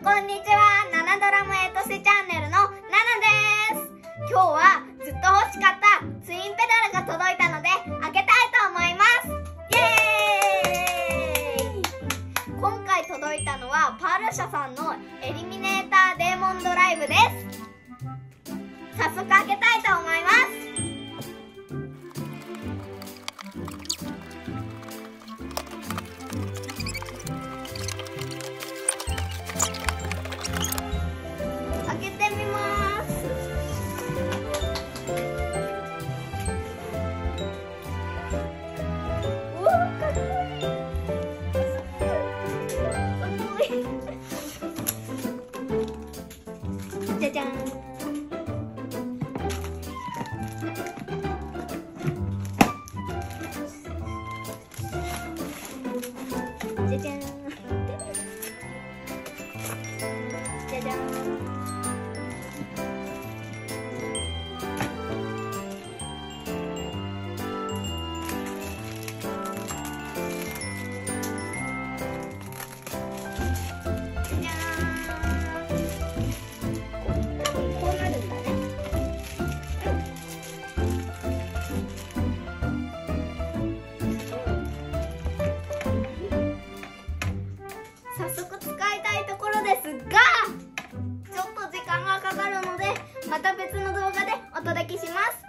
こんにちは。ナナドラムエトセチャンネルのナナです。今日はずっと欲しかったツインペダルが届いたので開けたいと思います。イエーイ。今回届いたのはパルシャさんのエリミネーターデーモンドライブです。早速開けたいと思います。じゃじゃん。じゃじゃん。じゃじゃん。早速使いたいところですが、ちょっと時間がかかるのでまた別の動画でお届けします。